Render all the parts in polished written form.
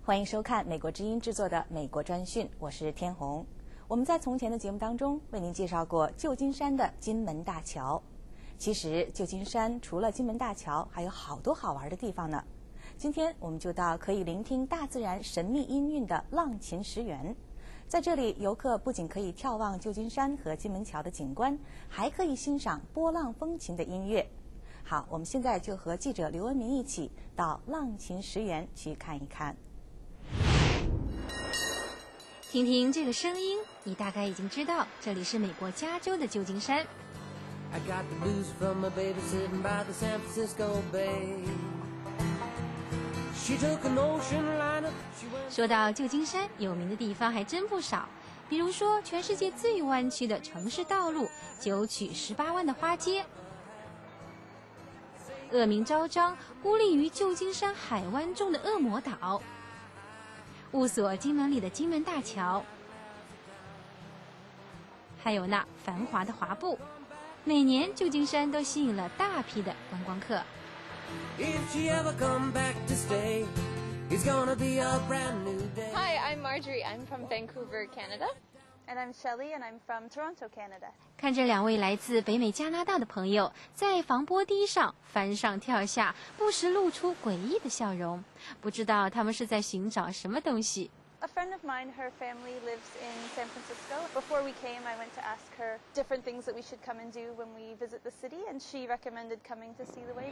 欢迎收看美国之音制作的美国专讯，我是天红。我们在从前的节目当中为您介绍过旧金山的金门大桥。其实旧金山除了金门大桥，还有好多好玩的地方呢。今天我们就到可以聆听大自然神秘音韵的浪琴石园。在这里，游客不仅可以眺望旧金山和金门桥的景观，还可以欣赏波浪风琴的音乐。好，我们现在就和记者刘文明一起到浪琴石园去看一看。 听听这个声音，你大概已经知道这里是美国加州的旧金山。 I got the blues from my baby sitting by the San Francisco Bay. She took an ocean liner. 说到旧金山，有名的地方还真不少，比如说全世界最弯曲的城市道路9曲18弯的花街，恶名昭彰孤立于旧金山海湾中的恶魔岛，雾锁金门里的金门大桥，还有那繁华的华埠。每年旧金山都吸引了大批的观光客。 Hi, I'm Marjorie. I'm from Vancouver, Canada. And I'm Shelley, and I'm from Toronto, Canada. 看着两位来自北美加拿大的朋友在防波堤上翻上跳下，不时露出诡异的笑容，不知道他们是在寻找什么东西。 A friend of mine, her family lives in San Francisco. Before we came, I went to ask her different things that we should come and do when we visit the city, and she recommended coming to see the wave.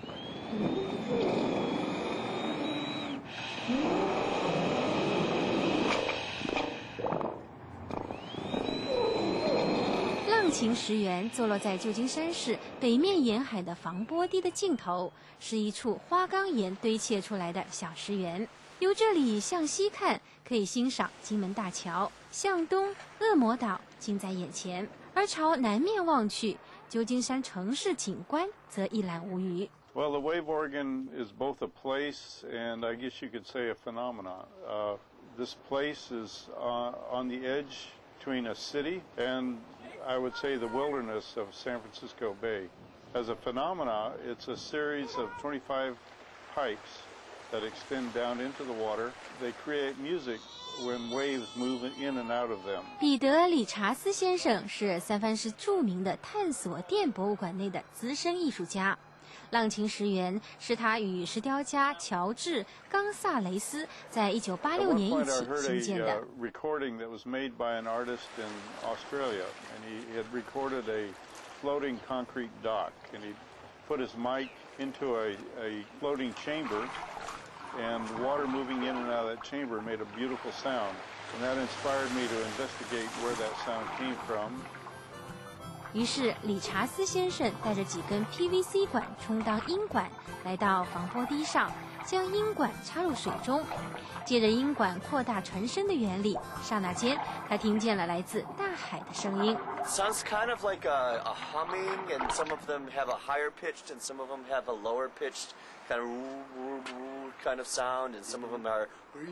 浪琴石园坐落在旧金山市北面沿海的防波堤的尽头，是一处花岗岩堆砌出来的小石园。由这里向西看，可以欣赏金门大桥；向东，恶魔岛近在眼前；而朝南面望去，旧金山城市景观则一览无余。 Well, the Wave Organ is both a place and I guess you could say a phenomenon. This place is on the edge between a city and I would say the wilderness of San Francisco Bay. As a phenomena, it's a series of 25 pipes that extend down into the water. They create music when waves move in and out of them. 彼得·理查斯先生是三藩市著名的探索电博物馆内的资深艺术家。浪琴石园是他与石雕家乔治·冈萨雷斯在1986年一起兴建的。 Recording that was made by an artist in Australia, and he had recorded a floating concrete dock, and he put his mic into a floating chamber, and water moving in and out of that chamber made a beautiful sound, and that inspired me to investigate where that sound came from. 于是理查斯先生带着几根 PVC 管充当音管来到防波堤上，将音管插入水中，借着音管扩大船身的原理，刹那间他听见了来自大海的声音。 Sounds kind of like a humming, and some of them have a higher pitched and some of them have a lower pitched kind of sound, and some of them are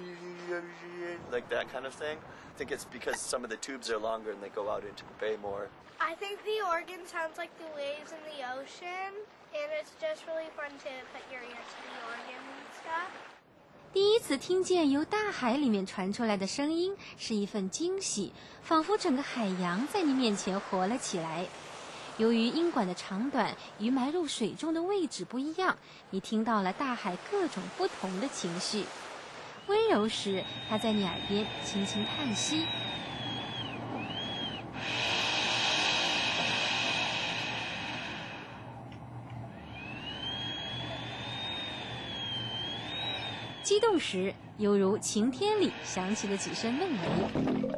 like that kind of thing. I think it's because some of the tubes are longer and they go out into the bay more. I think the organ sounds like the waves in the ocean, and it's just really fun to put your ear to the organ and stuff. 第一次听见由大海里面传出来的声音，是一份惊喜，仿佛整个海洋在你面前活了起来。由于音管的长短与埋入水中的位置不一样，你听到了大海各种不同的情绪。温柔时，它在你耳边轻轻叹息。激动时，犹如晴天里响起了几声闷雷。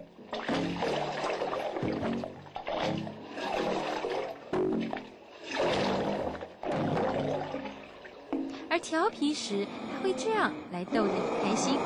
而调皮时，他会这样来逗得你开心。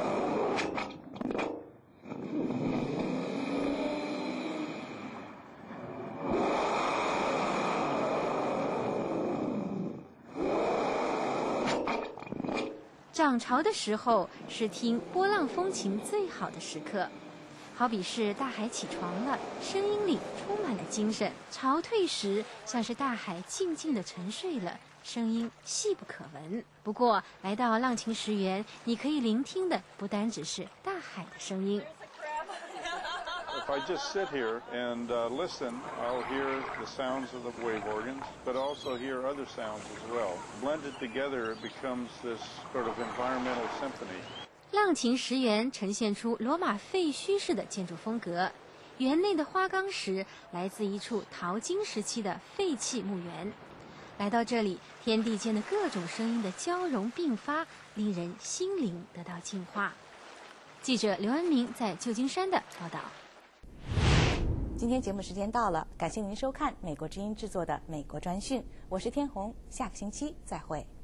涨潮的时候是听波浪风琴最好的时刻，好比是大海起床了，声音里充满了精神；潮退时，像是大海静静地沉睡了， 声音细不可闻。不过，来到浪琴石园，你可以聆听的不单只是大海的声音。 If I just sit here and listen, I'll hear the sounds of the wave organs, but also hear other sounds as well. Blended together, it becomes this sort of environmental symphony. 浪琴石园呈现出罗马废墟式的建筑风格，园内的花岗石来自一处淘金时期的废弃墓园。来到这里，天地间的各种声音的交融并发，令人心灵得到净化。记者刘恩明在旧金山的报道。 今天节目时间到了，感谢您收看美国之音制作的美国专讯，我是天虹，下个星期再会。